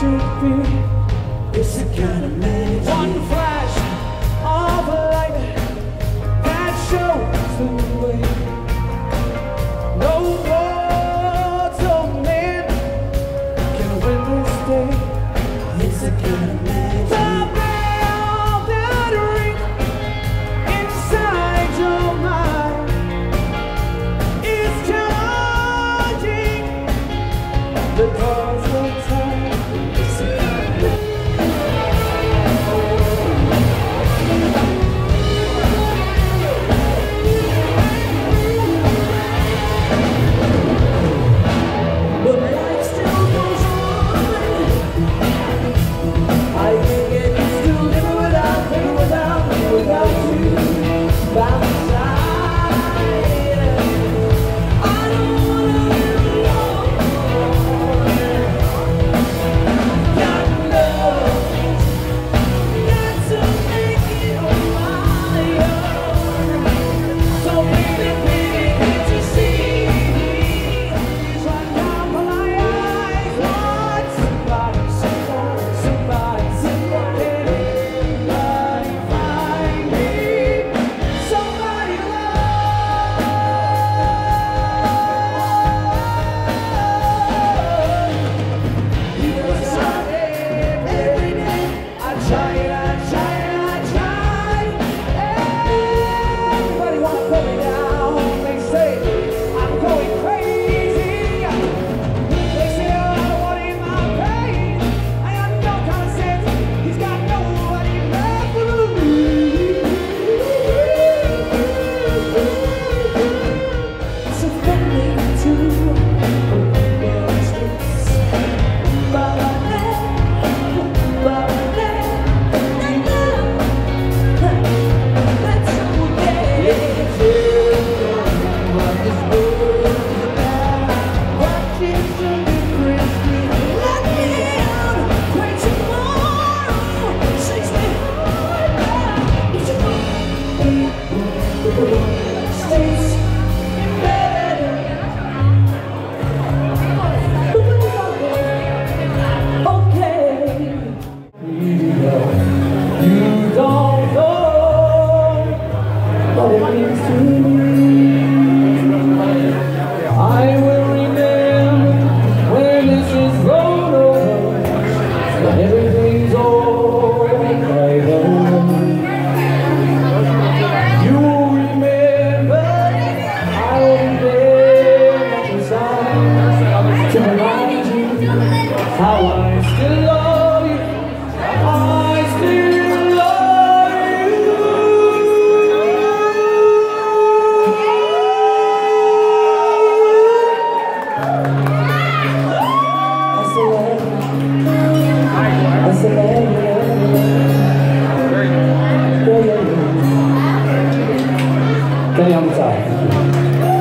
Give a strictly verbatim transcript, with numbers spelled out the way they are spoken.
should be. It's the kind of magic. One flash of light that shows the way. No mortal man can win this day. It's the kind of magic. The bell that rings inside your mind is charging the doors of time. It's the kind of magic. But life still goes on. I can't get used to living without, living without, living without you by my side. I don't wanna live alone. Got love, got to make it on my own. So baby, baby, can't you see? Right now my eyes want somebody, someone, somebody, somebody, anybody find me, somebody love. Because I every day I try it, I try it, I try. Everybody wanna put me down. They say I'm going crazy. They say I don't want him my pain. I have no common sense. He's got nobody left for me. So funny too. I will remember when this is blown over, when everything's alright. You will remember I will be there at your side to remind you how I still love you. I still love you. Kaya mo sa akin.